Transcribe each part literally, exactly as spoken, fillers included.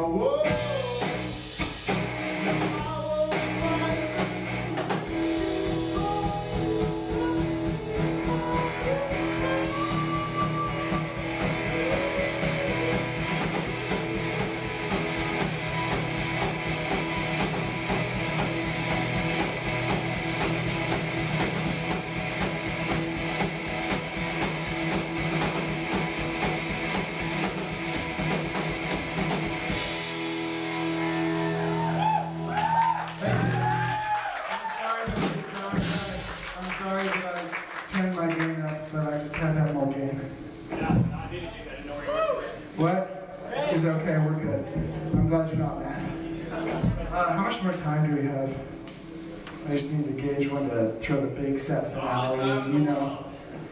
It's okay, we're good. I'm glad you're not mad. Uh, how much more time do we have? I just need to gauge when to throw the big set finale, you know.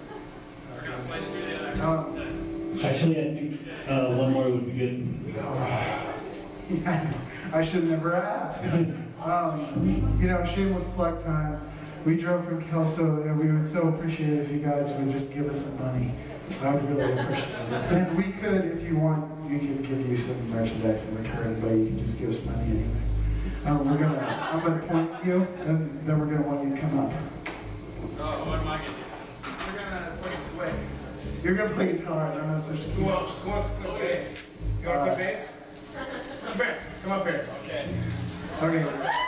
Um, Actually, I think uh, one more would be good. Yeah, I should never ask. Um, you know, shameless plug time. We drove from Kelso, and we would so appreciate it if you guys would just give us some money. I would really appreciate it. And we could, if you want, we could give you some merchandise in return, but you can just give us money anyways. Um, we're gonna, I'm gonna point you, and then we're gonna want you to come up. Oh, what am I gonna do? You're gonna play, wait. You're gonna play guitar, and I'm gonna switch to Who else? Who wants to play bass? You wanna play bass? Come here. Come up here. Okay. Okay.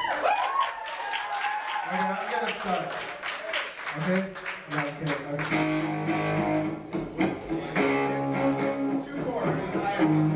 Okay, I'm gonna start. Okay? Yeah, okay, okay. Two chords, the entire thing.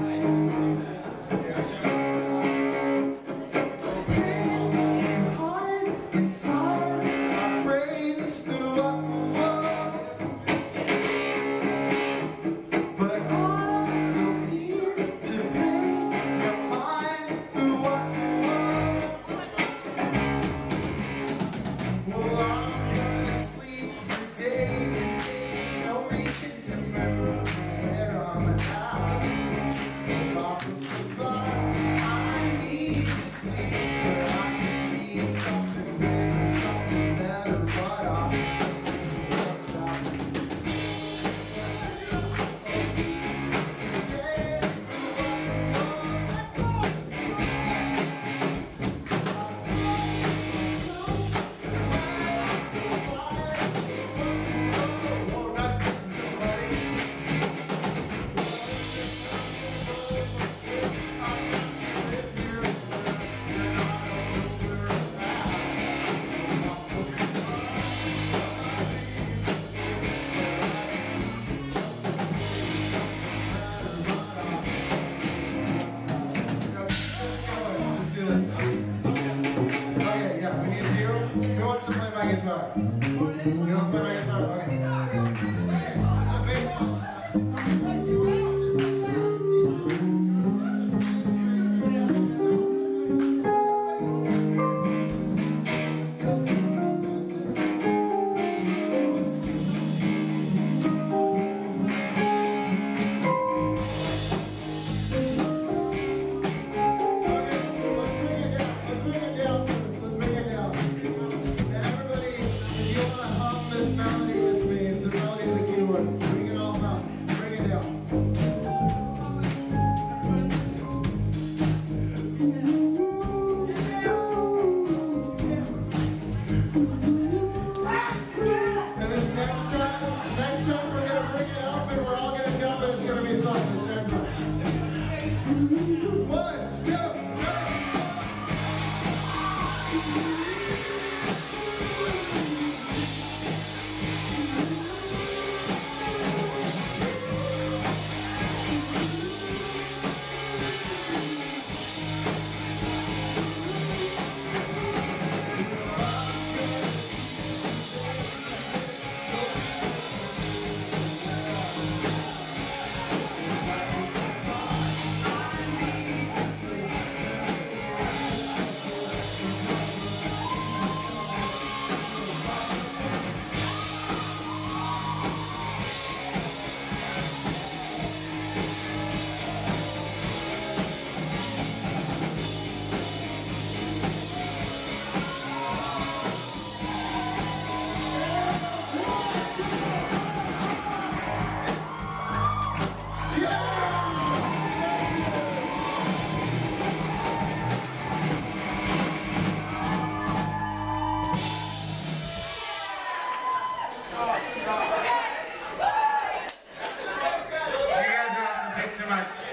come on.